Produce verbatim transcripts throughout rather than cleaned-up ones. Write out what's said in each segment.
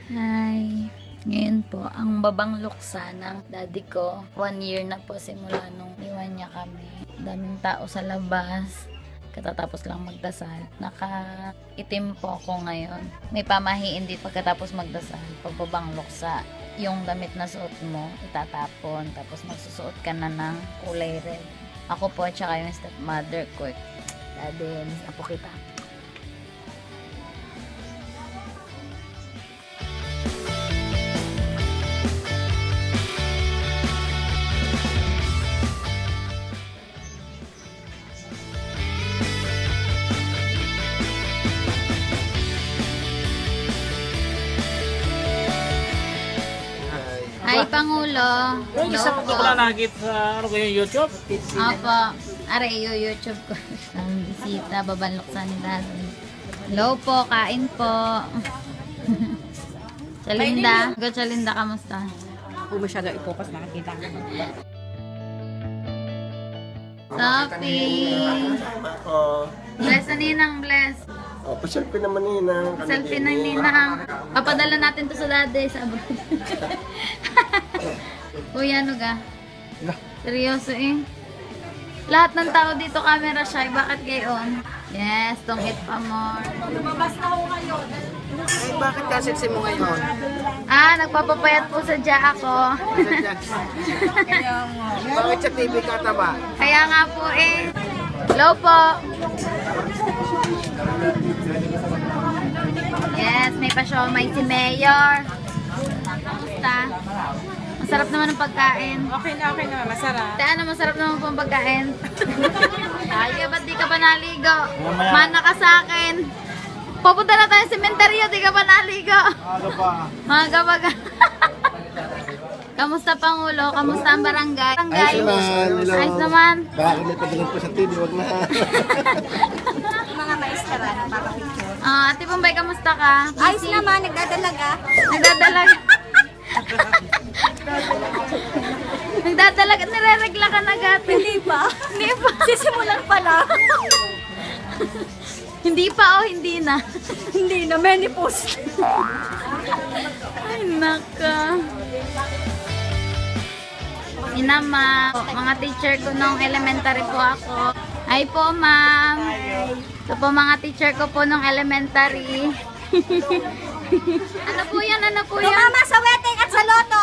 Hi! Ngayon po, ang babang luksa ng daddy ko. One year na po simula nung iwan niya kami. Daming tao sa labas. Katatapos lang magdasal. Naka-itim po ako ngayon. May pamahiin din pagkatapos magdasal. Pagbabang luksa, yung damit na suot mo, itatapon. Tapos magsusuot ka na ng kulay red. Ako po at saka yung stepmother ko. Daddy, miss na po kita. Hi, Pangulo. Yung isa ko ko lang nakikita sa ano ko yung YouTube. Opo. Aray, yung YouTube ko. Ang bisita, babanluksan ni Daddy. Hello po, kain po. Chalinda. Go, Chalinda, kamusta? Kung masyado i-focus, nakakita ka. Sophie. Bless na ninang, bless. Oh, pa-selfie naman ninang. Selfie na ninang. Papadala natin to sa Daddy sa abroad. Kuya, ano ga? Seryoso eh. Lahat ng tao dito camera shy. Bakit gayon? Yes, don't eat pa more. Lumabas na ako ngayon. Ay, bakit kasiksi mo ngayon? Ah, nagpapapayat po sadya ako. Kaya nga. Bakit sa T V ka taba? Kaya nga po eh. Hello po. Yes, may pa-siomay si Mayor. Kamusta? Masarap naman ang pagkain. Okay na, okay na. Masarap. Te, ano, masarap naman po ang pagkain. Ay, ba't di ka pa naligo? Mana ka sa akin. Papunta na tayo sa sementeryo, di ka pa naligo. Ano pa? Mga baga. Kamusta, Pangulo? Kamusta ang barangay? Barangay? Ayos naman. Hello. Ayos naman. Baka may pagdating po sa T V, wag na. Mga maestara, napapapicture. Ah, Ate Bombay, kamusta ka? Ayos naman, nagdadalaga. Nagdadalag. Nagdadalag. Nire-regla ka na gati. Hindi pa. Hindi pa. Sisimulan pa lang. Hindi pa o hindi na. Hindi na, menopause. Ay, naka. Inama, mga teacher ko nung elementary po ako. Hi po, ma'am. Ito po mga teacher ko po nung elementary. Ano po yan? Ano po yan? Tumama sa wedding at sa loto.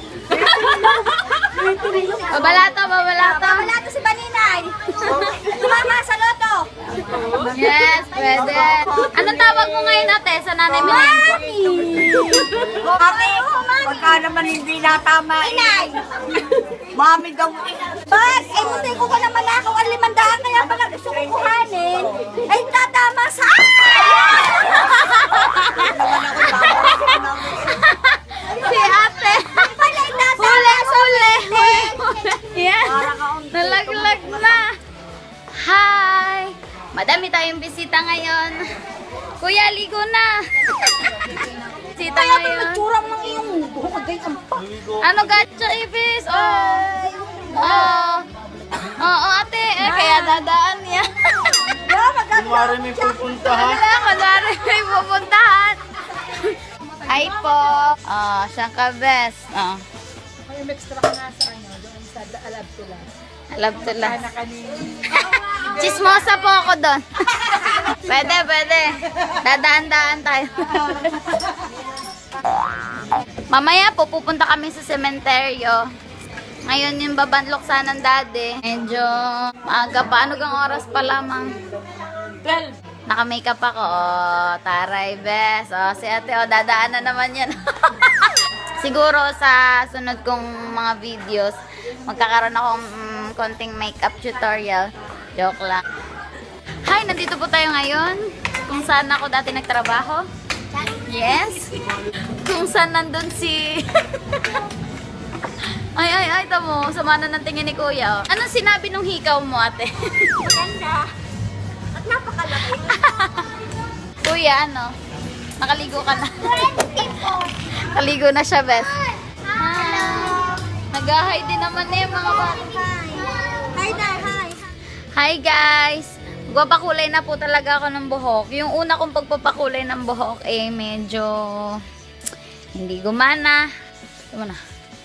Babalato, babalato. Wala to si Baninay. Tumama sa loto. Yes, pwede. Anong tawag mo ngayon, ate, sa nanay mo? Mami! Mami! Pagka naman hindi natama Inay! Mami daw. Bas, eh hindi ko ka naman ako ang limandaan kaya pala gusto ko kuhanin. Ay, tatama sa... Si ate! Huli, huli! Yan! Nalaglag na! Hi! Madami tayong bisita ngayon. Kuya, ligo na! Bisita Kaya ba ngayon. magturang ng iyong buhok ganyan pa? Ano gacha, Ibis? Oh! Oh! Oo, ate. Eh, kaya dadaan niya. Kunwari may pupuntahan. Wala, kunwari may pupuntahan. Hi po. Oh, siyang ka best. Oh. May extra ka nga sa ano, doon sa alab tula. Alab tula. Sana kanina. Chismosa po ako doon. Pwede, pwede. Dadaan-daan tayo. Mamaya po, pupunta kami sa sementeryo. Ngayon yung babanluksa ng daddy. Medyo maaga pa. Ano gang oras pa lamang? twelve. Naka-makeup ako. Oh, taray, bes. Oh, si ate, oh, dadaan na naman yan. Siguro sa sunod kong mga videos, magkakaroon akong mm, konting makeup tutorial. Joke lang. Hi, nandito po tayo ngayon. Kung saan ako dati nagtrabaho. Yes. Kung saan nandun si... Ay, ay, ay, tamo. Sama na ng tingin ni Kuya. Anong sinabi nung hikaw mo, ate? Maganda. At napakalaki. Kuya, ano? Nakaligo ka na. Nakaligo na siya, bes. Hi. Nag-hi din naman eh, mga bata. Hi, hi, hi. Hi, guys. Magpapakulay na po talaga ako ng buhok. Yung una kong pagpapakulay ng buhok, eh, medyo Hindi gumana. Tama na.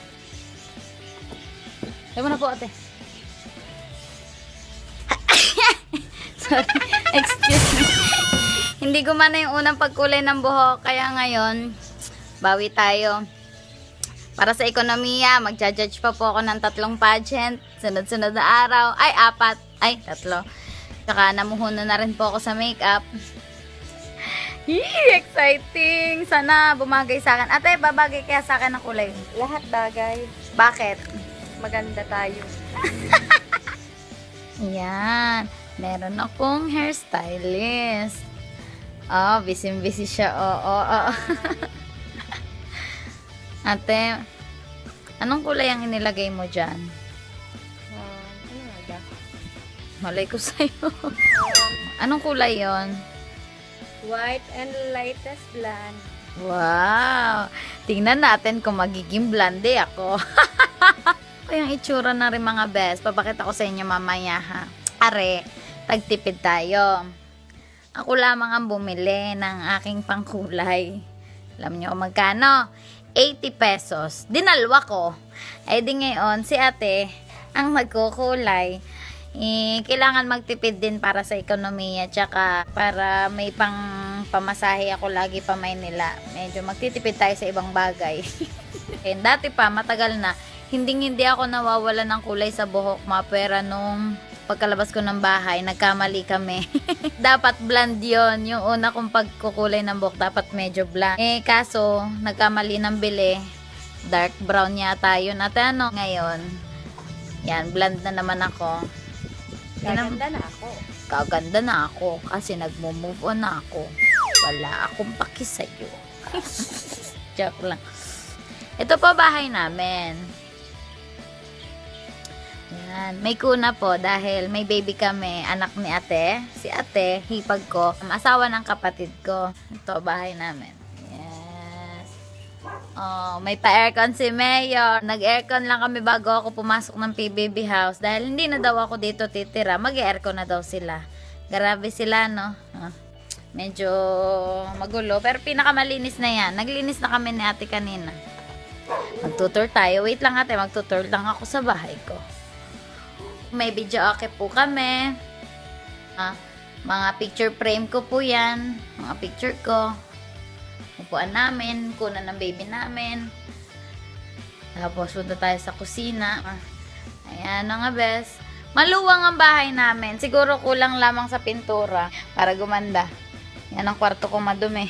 Tama na po, ate. Sorry. Excuse me. Hindi gumana yung unang pagkulay ng buhok. Kaya ngayon, bawi tayo. Para sa ekonomiya, magja-judge pa po ako ng tatlong pageant. Sunod-sunod na araw. Ay, apat. Ay, tatlo. Tsaka namuhunan na rin po ako sa makeup. Yee, exciting! Sana bumagay sa akin. Ate, babagay kaya sa akin ang kulay? Lahat bagay. Bakit? Maganda tayo. Yan. Meron akong hairstylist. Oh, busy-busy siya. Oo, oh, oo. Oh, Ate, anong kulay ang inilagay mo dyan? Um, ano nga ba? Malay ko sa'yo. Anong kulay yon? White and lightest blonde. Wow! Tingnan natin kung magiging blonde ako. Yung itsura na rin mga best. Papakita ko sa inyo mamaya ha. Are, tagtipid tayo. Ako lamang ang bumili ng aking pangkulay. Alam nyo kung magkano? eighty pesos. Dinalwa ko. Ay di ngayon, si ate, ang magkukulay. Eh, kailangan magtipid din para sa ekonomiya. Tsaka para may pang pamasahe ako lagi pa Maynila. Medyo magtitipid tayo sa ibang bagay. Eh, dati pa, matagal na. Hindi hindi ako nawawala ng kulay sa buhok. Mapera nung pagkalabas ko ng bahay, nagkamali kami. Dapat blonde yon. Yung una kong pagkukulay ng buhok, dapat medyo blonde. Eh, kaso, nagkamali ng bili. Dark brown yata yun. At ano, ngayon, yan, blonde na naman ako. Gaganda na ako. Kaganda na ako kasi nagmo-move on na ako. Wala akong paki sa'yo. Joke lang. Ito po bahay namin. Yan. May kuna po dahil may baby kami, anak ni ate. Si ate, hipag ko, asawa ng kapatid ko. Ito, bahay namin. Yes. Oh, may pa-aircon si Mayor. Nag-aircon lang kami bago ako pumasok ng P B B house. Dahil hindi na daw ako dito titira, mag-aircon na daw sila. Grabe sila, no? Oh, medyo magulo. Pero pinakamalinis na yan. Naglinis na kami ni ate kanina. Magtutur tayo. Wait lang ate, magtutur lang ako sa bahay ko. May video okay po kami. Ah, mga picture frame ko po yan. Mga picture ko. Upuan namin. Kunan ng baby namin. Tapos punta tayo sa kusina. Ah, ayan mga best. Maluwang ang bahay namin. Siguro kulang lamang sa pintura para gumanda. Yan ang kwarto ko madumi.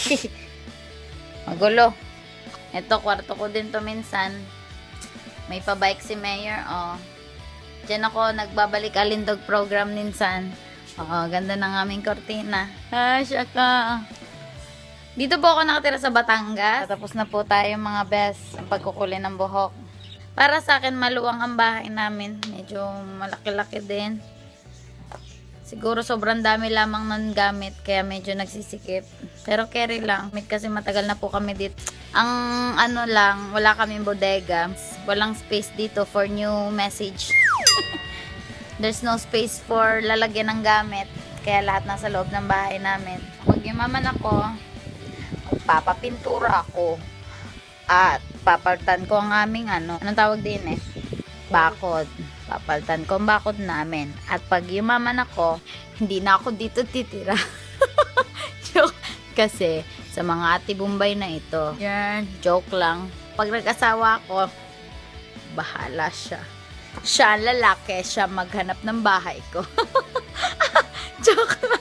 Magulo. Ito, kwarto ko din to minsan. May pa-bike si Mayor. Oh. Diyan ako nagbabalik alindog program minsan. Oo, ganda ng aming kortina. Ah, syaka. Dito po ako nakatira sa Batangas. Tapos na po tayo mga best ang pagkukulay ng buhok. Para sa akin, maluwang ang bahay namin. Medyo malaki-laki din. Siguro sobrang dami lamang ng gamit, kaya medyo nagsisikip. Pero carry lang. Kasi matagal na po kami dito. Ang ano lang, wala kaming bodega. Walang space dito for new message. There's no space for lalagyan ng gamit. Kaya lahat nasa loob ng bahay namin. Pag yumaman ako, magpapapintura ako. At papaltan ko ang aming ano, anong tawag din eh? Bakod. Papaltan ko ang bakod namin. At pag yumaman ako, hindi na ako dito titira. Joke. Kasi sa mga ati Bombay na ito, yan, joke lang. Pag nag-asawa ako, bahala siya. Siya ang lalaki, siya maghanap ng bahay ko. Joke lang.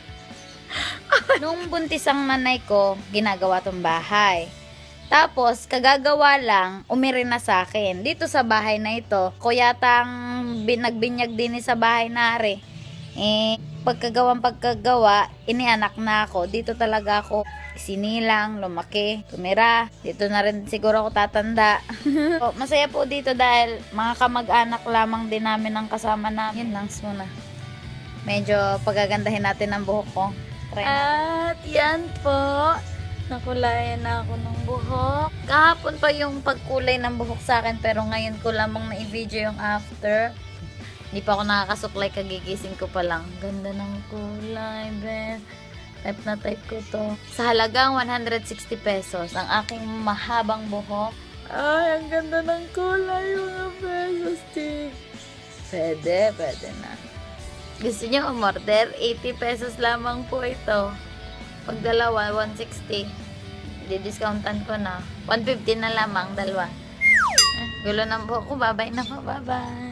Nung buntis ang nanay ko, ginagawa tong bahay. Tapos, kagagawa lang, umiri na sa akin. Dito sa bahay na ito, ko yatang binagbinyag din sa bahay na ari. Eh, pagkagawang pagkagawa, inianak na ako. Dito talaga ako sinilang, lumaki, tumira. Dito na rin siguro ako tatanda. So, masaya po dito dahil mga kamag-anak lamang din namin ang kasama namin. Yun lang muna. Medyo pagagandahin natin ang buhok ko. Try At yan po. Nakulayan na ako ng buhok. Kahapon pa yung pagkulay ng buhok sa akin, pero ngayon ko lamang na-i-video yung after. Hindi pa ako nakakasuklay, kagigising ko pa lang. Ganda ng kulay, best. Type na type ko to. Sa halagang one hundred sixty pesos, ang aking mahabang buhok. Ay, ang ganda ng kulay, mga pesos, chick. Pwede, pwede na. Gusto nyo umorder? eighty pesos lamang po ito. Pag dalawa, one sixty. Di-discountan ko na. one fifty na lamang, dalawa. Eh, gulo ng buhok ko. Bye-bye na po. Bye-bye.